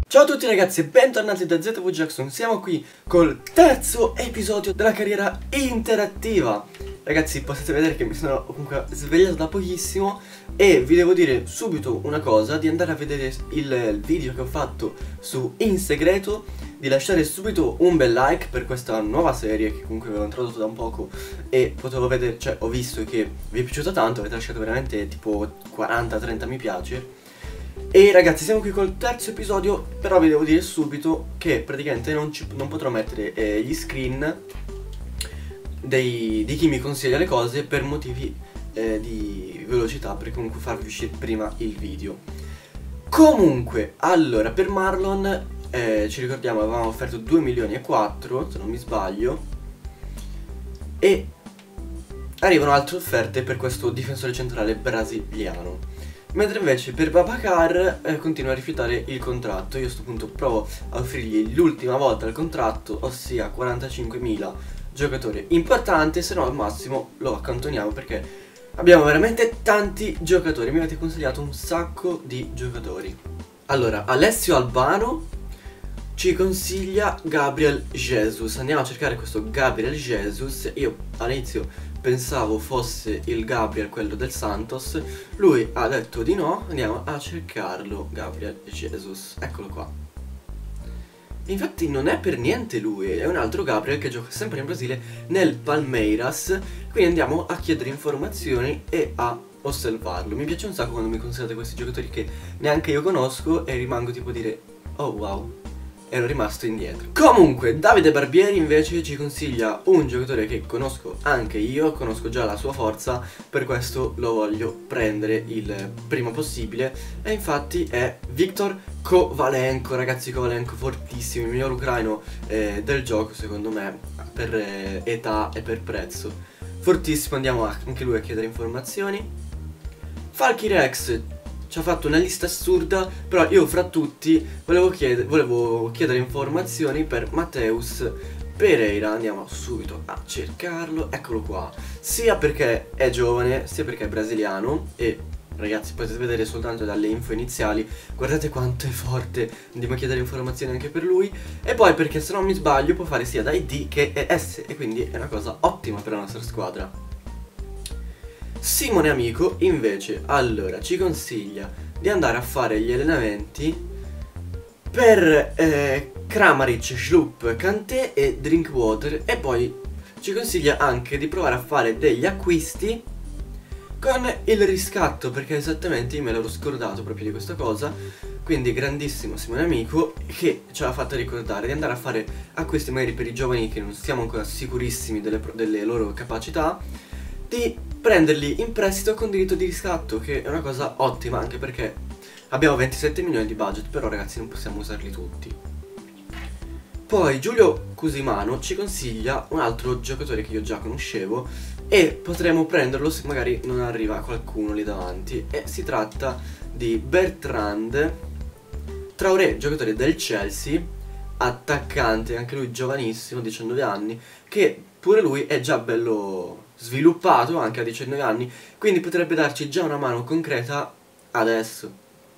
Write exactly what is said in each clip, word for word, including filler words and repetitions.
Ciao a tutti ragazzi e bentornati da Z V Jackson. Siamo qui col terzo episodio della carriera interattiva. Ragazzi, potete vedere che mi sono comunque svegliato da pochissimo e vi devo dire subito una cosa: di andare a vedere il video che ho fatto su In Segreto, di lasciare subito un bel like per questa nuova serie che comunque avevo introdotto da un poco e potevo vedere, cioè ho visto che vi è piaciuta tanto, avete lasciato veramente tipo quaranta trenta mi piace. E ragazzi, siamo qui col terzo episodio, però vi devo dire subito che praticamente non, ci, non potrò mettere eh, gli screen dei, di chi mi consiglia le cose per motivi eh, di velocità, per comunque farvi uscire prima il video. Comunque, allora, per Marlon eh, ci ricordiamo avevamo offerto due milioni e quattro, se non mi sbaglio, e arrivano altre offerte per questo difensore centrale brasiliano. Mentre invece per Babacar eh, continua a rifiutare il contratto. Io a questo punto provo a offrirgli l'ultima volta il contratto, ossia quarantacinquemila giocatori importante, se no al massimo lo accantoniamo perché abbiamo veramente tanti giocatori. Mi avete consigliato un sacco di giocatori. Allora, Alessio Albano ci consiglia Gabriel Jesus. Andiamo a cercare questo Gabriel Jesus. Io all'inizio pensavo fosse il Gabriel, quello del Santos. Lui ha detto di no. Andiamo a cercarlo, Gabriel Jesus. Eccolo qua. Infatti non è per niente lui, è un altro Gabriel che gioca sempre in Brasile nel Palmeiras. Quindi andiamo a chiedere informazioni e a osservarlo. Mi piace un sacco quando mi consigliate questi giocatori che neanche io conosco e rimango tipo a dire: oh wow, ero rimasto indietro. Comunque, Davide Barbieri invece ci consiglia un giocatore che conosco anche io, conosco già la sua forza, per questo lo voglio prendere il prima possibile. E infatti è Viktor Kovalenko. Ragazzi, Kovalenko fortissimo, il miglior ucraino eh, del gioco secondo me, per eh, età e per prezzo. Fortissimo, andiamo anche lui a chiedere informazioni. Falky Rex ci ha fatto una lista assurda, però io fra tutti volevo chiedere, volevo chiedere informazioni per Mateus Pereira. Andiamo subito a cercarlo, eccolo qua. Sia perché è giovane, sia perché è brasiliano e ragazzi potete vedere soltanto dalle info iniziali, guardate quanto è forte, andiamo a chiedere informazioni anche per lui. E poi perché se non mi sbaglio può fare sia da I D che S e quindi è una cosa ottima per la nostra squadra. Simone Amico invece allora ci consiglia di andare a fare gli allenamenti per eh, Kramaric, Schlupp, Kanté e Drinkwater, e poi ci consiglia anche di provare a fare degli acquisti con il riscatto, perché esattamente io me l'ero scordato proprio di questa cosa. Quindi grandissimo Simone Amico che ci ha fatto ricordare di andare a fare acquisti magari per i giovani che non siamo ancora sicurissimi delle, delle loro capacità, di prenderli in prestito con diritto di riscatto, che è una cosa ottima anche perché abbiamo ventisette milioni di budget, però ragazzi non possiamo usarli tutti. Poi Giulio Cusimano ci consiglia un altro giocatore che io già conoscevo e potremo prenderlo se magari non arriva qualcuno lì davanti, e si tratta di Bertrand Traoré, giocatore del Chelsea, attaccante, anche lui giovanissimo, diciannove anni, che pure lui è già bello sviluppato anche a diciannove anni, quindi potrebbe darci già una mano concreta adesso.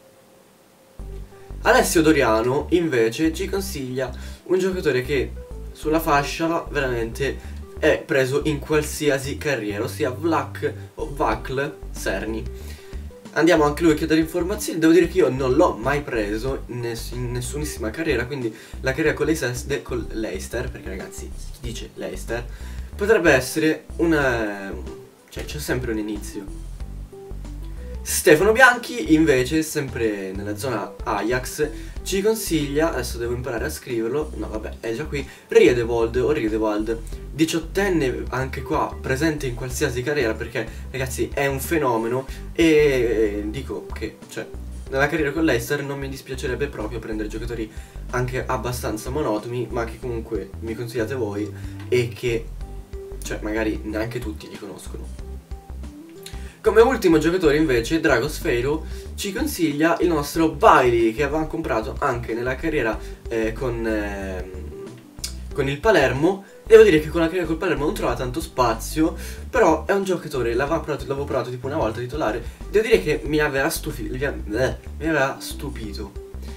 Alessio Doriano invece ci consiglia un giocatore che sulla fascia veramente è preso in qualsiasi carriera, ossia Vlak o Vakl Serni. Andiamo anche lui a chiedere informazioni. Devo dire che io non l'ho mai preso in, ness in nessunissima carriera, quindi la carriera con l'Leicester, perché ragazzi si dice Leicester, potrebbe essere una... cioè c'è sempre un inizio. Stefano Bianchi invece, sempre nella zona Ajax, ci consiglia, adesso devo imparare a scriverlo, no vabbè è già qui, Riedewold o Riedewald, diciottenne anche qua, presente in qualsiasi carriera perché ragazzi è un fenomeno. E dico che cioè nella carriera con l'Leicester non mi dispiacerebbe proprio prendere giocatori anche abbastanza monotoni, ma che comunque mi consigliate voi e che cioè magari neanche tutti li conoscono. Come ultimo giocatore invece Dragos Feiro ci consiglia il nostro Bailey, che avevamo comprato anche nella carriera eh, con, eh, con il Palermo. Devo dire che con la carriera col Palermo non trova tanto spazio, però è un giocatore, l'avevo provato, l'avevo provato tipo una volta titolare, devo dire che mi aveva stupito, mi aveva stupito.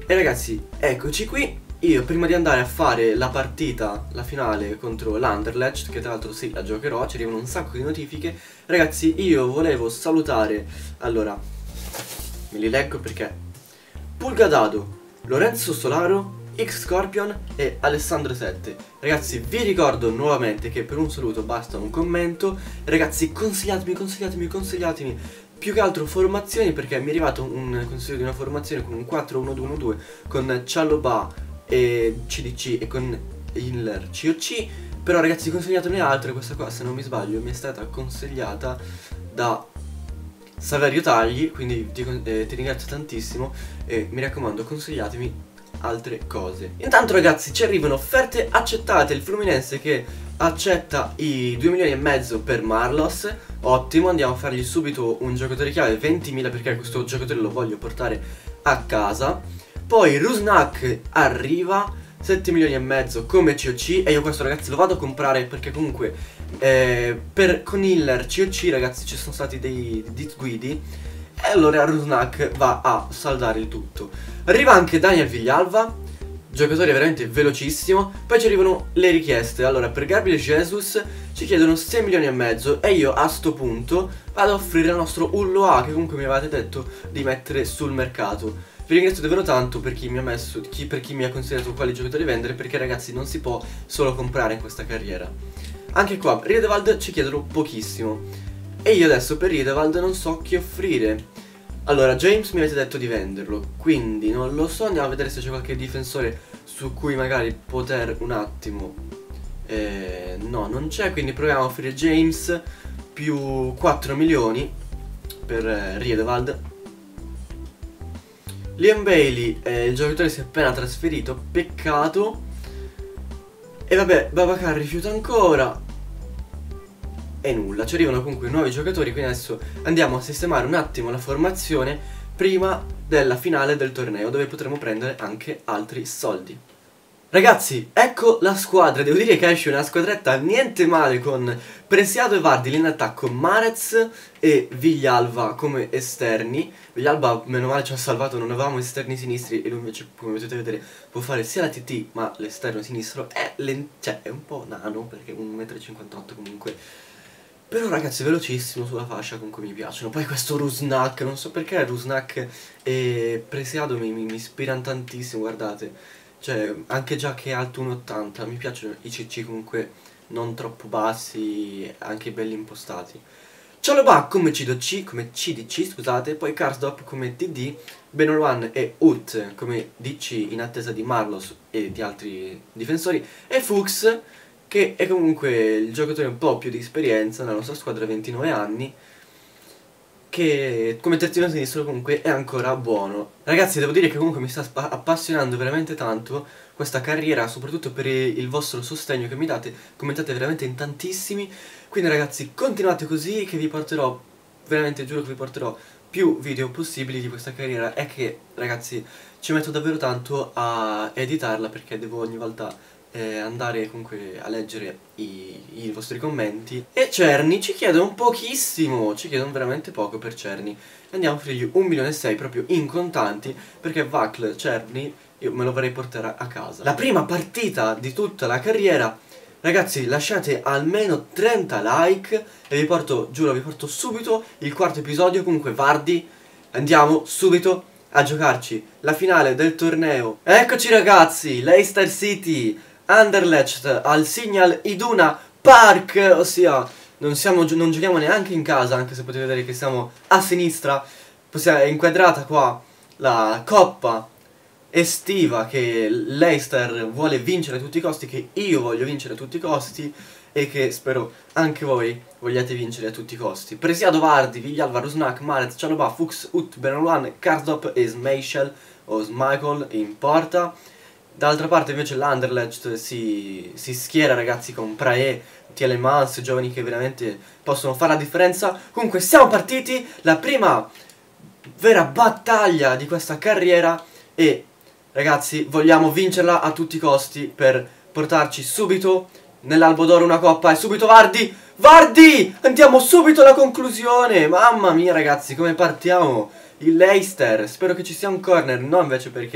E ragazzi, eccoci qui. Io prima di andare a fare la partita, la finale contro l'Anderlecht, che tra l'altro sì, la giocherò, ci arrivano un sacco di notifiche. Ragazzi, io volevo salutare, allora, me li leggo perché Pulgadado, Lorenzo Solaro, X Scorpion e Alessandro sette. Ragazzi, vi ricordo nuovamente che per un saluto basta un commento. Ragazzi, consigliatemi, consigliatemi, consigliatemi più che altro formazioni, perché mi è arrivato un consiglio di una formazione con un quattro uno due uno due con Cialobà e C D C e con il C O C. Però ragazzi, consigliatene altre. Questa qua, se non mi sbaglio, mi è stata consigliata da Saverio Tagli, quindi ti, eh, ti ringrazio tantissimo e mi raccomando, consigliatemi altre cose. Intanto ragazzi, ci arrivano offerte accettate. Il Fluminense che accetta i due milioni e mezzo per Marlos. Ottimo, andiamo a fargli subito un giocatore chiave, ventimila, perché questo giocatore lo voglio portare a casa. Poi Rusnak arriva, sette milioni e mezzo come C O C. E io questo ragazzi lo vado a comprare perché comunque eh, per, con il C O C ragazzi ci sono stati dei disguidi. E allora Rusnak va a saldare il tutto. Arriva anche Daniel Villalba, giocatore veramente velocissimo. Poi ci arrivano le richieste. Allora, per Gabriel Jesus ci chiedono sei milioni e mezzo. E io a sto punto vado a offrire al nostro Ulloa, che comunque mi avevate detto di mettere sul mercato. Vi ringrazio davvero tanto per chi mi ha messo, chi, per chi mi ha consigliato quali giocatori vendere, perché ragazzi non si può solo comprare in questa carriera. Anche qua, Riedewald ci chiedono pochissimo. E io adesso per Riedewald non so chi offrire. Allora, James mi avete detto di venderlo, quindi non lo so, andiamo a vedere se c'è qualche difensore su cui magari poter un attimo. eh, No, non c'è, quindi proviamo a offrire James più quattro milioni per eh, Riedewald. Liam Bailey, eh, il giocatore si è appena trasferito, peccato. E vabbè, Babacar rifiuta ancora. E nulla, ci arrivano comunque nuovi giocatori, quindi adesso andiamo a sistemare un attimo la formazione prima della finale del torneo, dove potremo prendere anche altri soldi. Ragazzi, ecco la squadra. Devo dire che esce una squadretta niente male, con Preciado e Vardy in attacco, Marez e Villalba come esterni. Villalba meno male ci ha salvato, non avevamo esterni sinistri e lui invece, come potete vedere, può fare sia la T T, ma l'esterno sinistro è, cioè, è un po' nano, perché è un metro e cinquantotto comunque. Però ragazzi, velocissimo sulla fascia, comunque mi piacciono. Poi questo Rusnak, non so perché Rusnak e Preciado mi, mi, mi ispirano tantissimo, guardate. Cioè, anche già che è alto uno e ottanta, mi piacciono i C C comunque non troppo bassi, anche belli impostati. Cialobà come C D C, come C D C, scusate, poi Karsdorp come D D, Benolwan e Ut come D C in attesa di Marlos e di altri difensori, e Fuchs, che è comunque il giocatore un po' più di esperienza nella nostra squadra, ventinove anni, che come terzino sinistro comunque è ancora buono. Ragazzi, devo dire che comunque mi sta appassionando veramente tanto questa carriera, soprattutto per il vostro sostegno che mi date, commentate veramente in tantissimi. Quindi ragazzi, continuate così, che vi porterò, veramente giuro che vi porterò più video possibili di questa carriera. È che ragazzi ci metto davvero tanto a editarla, perché devo ogni volta Eh, andare comunque a leggere i, i vostri commenti. E Cerny ci chiedono pochissimo, ci chiedono veramente poco per Cerny. Andiamo a offrirgli un milione e sei proprio in contanti, perché Vacl Cerny io me lo vorrei portare a casa. La prima partita di tutta la carriera. Ragazzi, lasciate almeno trenta like e vi porto, giuro, vi porto subito il quarto episodio. Comunque Vardy, andiamo subito a giocarci la finale del torneo. Eccoci ragazzi, Leicester City Anderlecht al Signal Iduna Park, ossia non, siamo, non giochiamo neanche in casa, anche se potete vedere che siamo a sinistra. Possiamo, è inquadrata qua la coppa estiva che Leicester vuole vincere a tutti i costi, che io voglio vincere a tutti i costi e che spero anche voi vogliate vincere a tutti i costi. Preciado, Vardy, Villalba, Rusnak, Marez, Cialobà, Fuchs, Ut, Benolwan, Karsdorp e Schmeichel o Schmeichel in porta. Dall'altra parte invece l'Anderlecht si, si schiera ragazzi con Praé, Tielemans, giovani che veramente possono fare la differenza. Comunque siamo partiti, la prima vera battaglia di questa carriera, e ragazzi vogliamo vincerla a tutti i costi per portarci subito nell'Albo d'Oro una coppa. E subito Vardy, Vardy, andiamo subito alla conclusione. Mamma mia ragazzi, come partiamo. Il Leicester, spero che ci sia un corner, no invece perché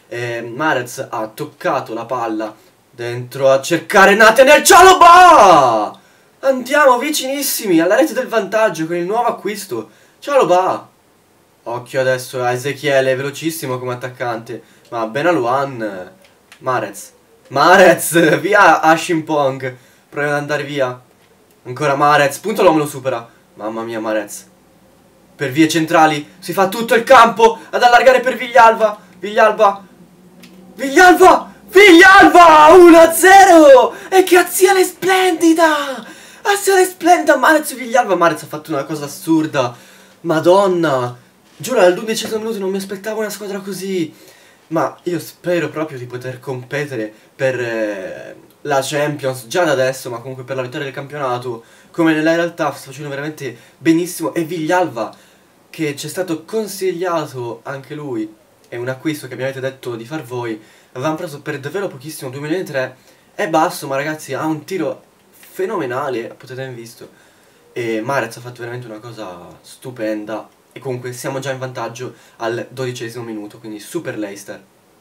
eh, Marez ha toccato la palla dentro a cercare Nathaniel Chalobah. Andiamo vicinissimi alla rete del vantaggio con il nuovo acquisto Chalobah. Occhio adesso a Ezechiele, è velocissimo come attaccante, ma Benalouan. Marez Marez, via Ashimpong. Prova ad andare via. Ancora Marez, punto l'uomo lo supera. Mamma mia Marez. Per vie centrali, si fa tutto il campo ad allargare per Viglialba. Viglialba Viglialba Viglialba uno a zero. E che azione splendida. Azione splendida Marez Viglialba. Marez ha fatto una cosa assurda. Madonna. Giuro all'undicesimo minuto non mi aspettavo una squadra così. Ma io spero proprio di poter competere per eh, la Champions già da adesso, ma comunque per la vittoria del campionato, come nella realtà sta facendo veramente benissimo. E Viglialba, che ci è stato consigliato anche lui, è un acquisto che mi avete detto di far voi, avevamo preso per davvero pochissimo, due milioni e tre, è basso ma ragazzi ha un tiro fenomenale, potete aver visto. E Marez ha fatto veramente una cosa stupenda. E comunque siamo già in vantaggio al dodicesimo minuto, quindi super Leicester.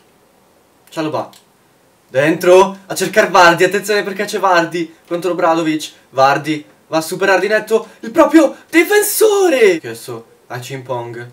Chalobah dentro a cercare Vardy, attenzione perché c'è Vardy contro Obradovic. Vardy va a superare di netto il proprio difensore. Adesso a Chimpong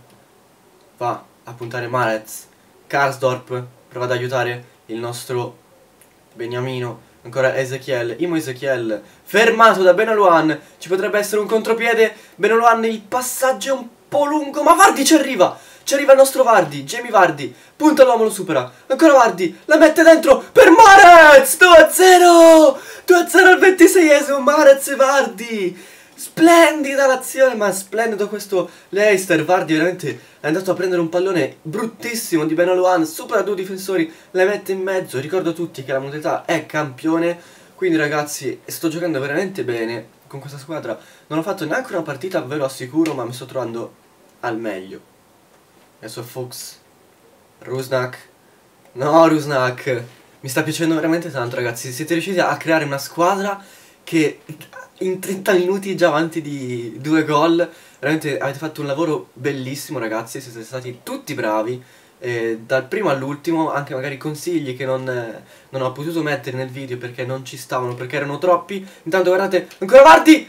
va a puntare Marez. Karsdorp prova ad aiutare il nostro Beniamino. Ancora Ezechiel, Imo Ezechiel, fermato da Benalouan. Ci potrebbe essere un contropiede. Benalouan, il passaggio è un po' lungo, ma Vardy ci arriva. Ci arriva il nostro Vardy, Jamie Vardy. Punta l'uomo, lo supera. Ancora Vardy, la mette dentro per Marez. due a zero. due a zero al ventiseiesimo, Marez e Vardy. Splendida l'azione, ma splendido questo Leicester. Vardy veramente è andato a prendere un pallone bruttissimo di Benalouan, supera due difensori, le mette in mezzo. Ricordo a tutti che la modalità è campione, quindi ragazzi sto giocando veramente bene con questa squadra. Non ho fatto neanche una partita, ve lo assicuro, ma mi sto trovando al meglio. Adesso Fuchs, Rusnak. No, Rusnak, mi sta piacendo veramente tanto ragazzi. Siete riusciti a creare una squadra che in trenta minuti già avanti di due gol. Veramente avete fatto un lavoro bellissimo ragazzi, siete stati tutti bravi, eh, dal primo all'ultimo. Anche magari consigli che non, eh, non ho potuto mettere nel video perché non ci stavano, perché erano troppi. Intanto guardate, ancora Vardy.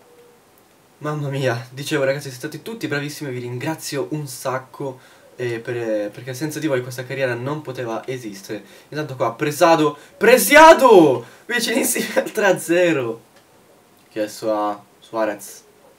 Mamma mia, dicevo ragazzi, siete stati tutti bravissimi, vi ringrazio un sacco, eh, per, perché senza di voi questa carriera non poteva esistere. Intanto qua Presado, Presiado, vicinissimi al tre a zero. Chiesto a Suarez,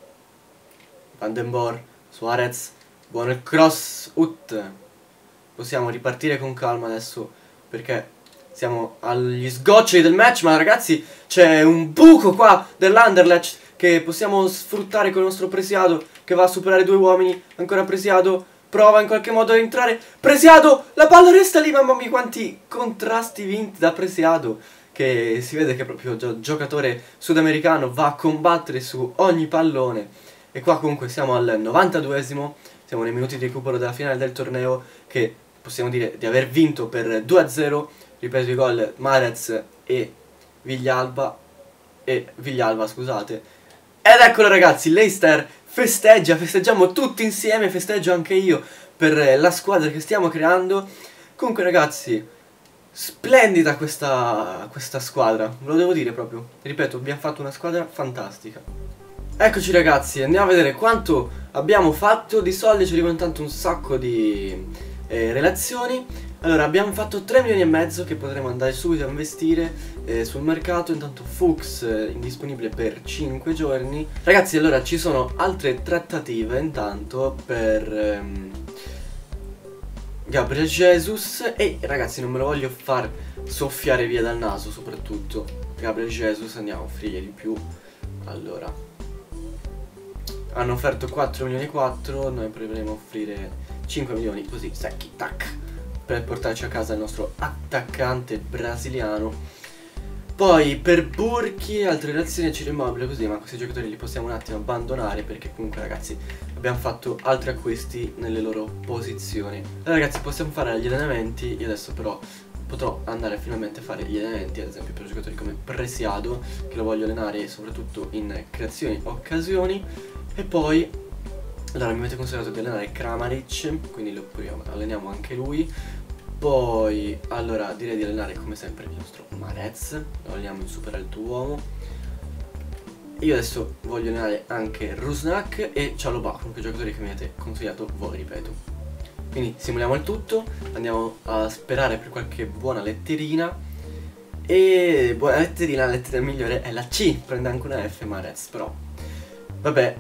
Van den Boer, Suarez, buono il cross, Ut. Possiamo ripartire con calma adesso perché siamo agli sgoccioli del match. Ma ragazzi c'è un buco qua dell'Anderlecht che possiamo sfruttare con il nostro Presiado, che va a superare due uomini. Ancora Presiado, prova in qualche modo ad entrare. Presiado, la palla resta lì. Mamma mia quanti contrasti vinti da Presiado, che si vede che è proprio gio giocatore sudamericano, va a combattere su ogni pallone. E qua comunque siamo al novantaduesimo, siamo nei minuti di recupero della finale del torneo, che possiamo dire di aver vinto per due a zero. Ripeto i gol Marez e Viglialba, e Viglialba scusate. Ed eccolo ragazzi, Leicester festeggia, festeggiamo tutti insieme, festeggio anche io per la squadra che stiamo creando. Comunque ragazzi, splendida questa, questa squadra, ve lo devo dire proprio. Ripeto, abbiamo fatto una squadra fantastica. Eccoci ragazzi, andiamo a vedere quanto abbiamo fatto di soldi. Ci arriva intanto un sacco di eh, relazioni. Allora, abbiamo fatto tre milioni e mezzo che potremo andare subito a investire eh, sul mercato. Intanto Fuchs eh, indisponibile per cinque giorni. Ragazzi, allora ci sono altre trattative intanto per ehm, Gabriel Jesus. E ragazzi, non me lo voglio far soffiare via dal naso, soprattutto Gabriel Jesus, andiamo a offrirgli di più. Allora, hanno offerto quattro milioni e quattro, noi proveremo a offrire cinque milioni, così secchi, tac, per portarci a casa il nostro attaccante brasiliano. Poi per Burki, altre relazioni a Ciro Immobile, così, ma questi giocatori li possiamo un attimo abbandonare perché comunque ragazzi abbiamo fatto altri acquisti nelle loro posizioni. Allora ragazzi, possiamo fare gli allenamenti. Io adesso però potrò andare finalmente a fare gli allenamenti, ad esempio per giocatori come Presiado, che lo voglio allenare soprattutto in creazioni occasioni. E poi allora mi avete consigliato di allenare Kramaric, quindi lo alleniamo anche lui. Poi, allora, direi di allenare come sempre il nostro Marez. Lo alleniamo in super alto uomo. Io adesso voglio allenare anche Rusnak e Chalobah, comunque giocatori che mi avete consigliato voi, ripeto. Quindi simuliamo il tutto, andiamo a sperare per qualche buona letterina. E buona letterina, la letterina migliore è la C, prende anche una F Marez, però vabbè.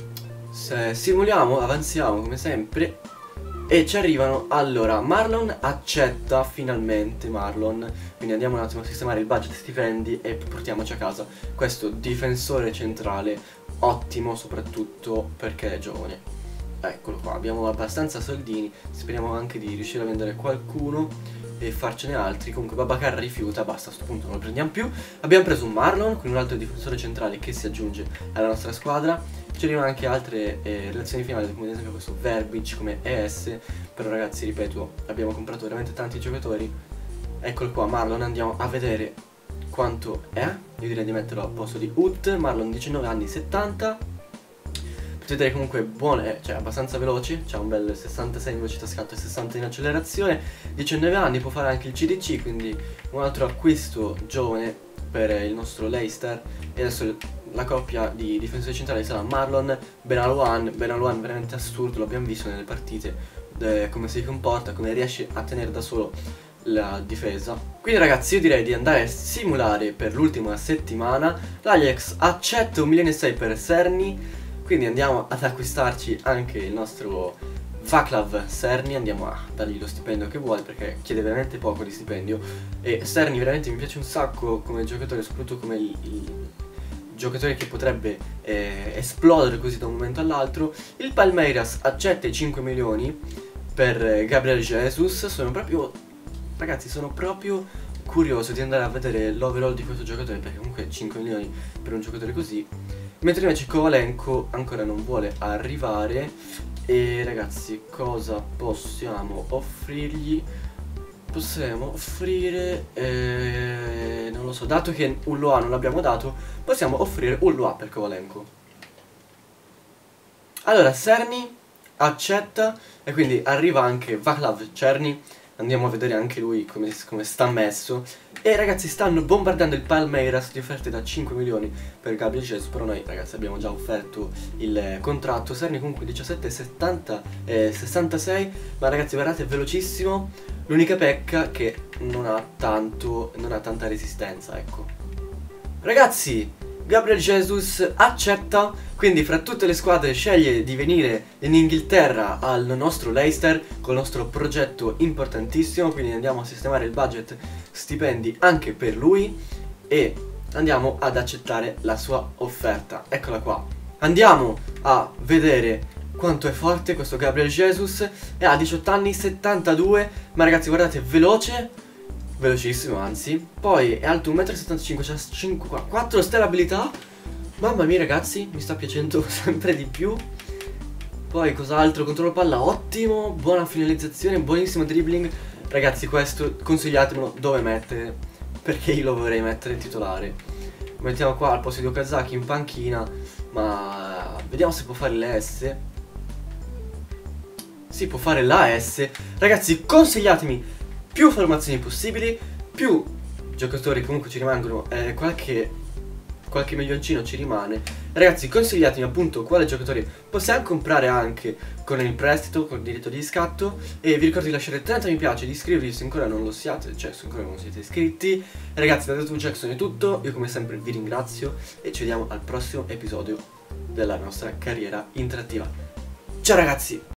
Se simuliamo, avanziamo come sempre. E ci arrivano, allora, Marlon accetta finalmente Marlon. Quindi andiamo un attimo a sistemare il budget stipendi e portiamoci a casa questo difensore centrale, ottimo soprattutto perché è giovane. Eccolo qua, abbiamo abbastanza soldini, speriamo anche di riuscire a vendere qualcuno e farcene altri. Comunque Babacar rifiuta, basta, a questo punto non lo prendiamo più. Abbiamo preso un Marlon, quindi un altro difensore centrale che si aggiunge alla nostra squadra. Ci arrivano anche altre eh, relazioni finali, come ad esempio questo Verbic come E S. Però ragazzi, ripeto, abbiamo comprato veramente tanti giocatori. Eccolo qua, Marlon, andiamo a vedere quanto è. Io direi di metterlo al posto di Ut. Marlon diciannove anni, settanta. Potete vedere comunque buono, eh, cioè abbastanza veloce. C'ha un bel sessantasei in velocità scatto e sessanta in accelerazione. diciannove anni, può fare anche il C D C, quindi un altro acquisto giovane per il nostro Leicester. E adesso la coppia di difensori centrali sarà Marlon, Benalouane. Benalouane veramente assurdo, l'abbiamo visto nelle partite, eh, come si comporta, come riesce a tenere da solo la difesa. Quindi ragazzi, io direi di andare a simulare per l'ultima settimana. L'Ajax accetta un milione e sei per Serni, quindi andiamo ad acquistarci anche il nostro Vaclav Serni. Andiamo a dargli lo stipendio che vuole perché chiede veramente poco di stipendio. E Serni veramente mi piace un sacco come giocatore, soprattutto come il, il giocatore che potrebbe eh, esplodere così da un momento all'altro. Il Palmeiras accetta i cinque milioni per Gabriel Jesus. Sono proprio, ragazzi, sono proprio curioso di andare a vedere l'overall di questo giocatore, perché comunque cinque milioni per un giocatore così. Mentre invece Kovalenko ancora non vuole arrivare. E ragazzi, cosa possiamo offrirgli? Possiamo offrire, eh, non lo so, dato che Ulloa non l'abbiamo dato, possiamo offrire Ulloa per Kovalenko. Allora, Serni accetta e quindi arriva anche Vaclav Cerny. Andiamo a vedere anche lui come, come sta messo. E ragazzi, stanno bombardando il Palmeiras di offerte da cinque milioni per Gabriel Jesus. Però noi ragazzi abbiamo già offerto il contratto. Serni comunque diciassette settanta, eh, sessantasei. Ma ragazzi, guardate, è velocissimo. L'unica pecca è che non ha tanto, non ha tanta resistenza, ecco. Ragazzi, Gabriel Jesus accetta, quindi fra tutte le squadre sceglie di venire in Inghilterra al nostro Leicester con il nostro progetto importantissimo. Quindi andiamo a sistemare il budget stipendi anche per lui e andiamo ad accettare la sua offerta. Eccola qua. Andiamo a vedere quanto è forte questo Gabriel Jesus. E ha diciotto anni, settantadue, ma ragazzi guardate, veloce, velocissimo anzi. Poi è alto un metro e settantacinque, c'ha quattro stelle abilità. Mamma mia ragazzi, mi sta piacendo sempre di più. Poi cos'altro? Controllo palla ottimo, buona finalizzazione, buonissimo dribbling. Ragazzi, questo consigliatemelo dove mettere, perché io lo vorrei mettere titolare. Lo mettiamo qua al posto di Okazaki in panchina, ma vediamo se può fare le S. Si può fare la S. Ragazzi, consigliatemi più formazioni possibili, più giocatori comunque ci rimangono, eh, qualche, qualche milioncino ci rimane. Ragazzi, consigliatemi appunto quale giocatore possiamo comprare anche con il prestito, con il diritto di scatto. E vi ricordo di lasciare trenta mi piace, di iscrivervi se ancora non lo siate, cioè se ancora non siete iscritti. Ragazzi, da Tattoo Jackson è tutto, io come sempre vi ringrazio e ci vediamo al prossimo episodio della nostra carriera interattiva. Ciao ragazzi!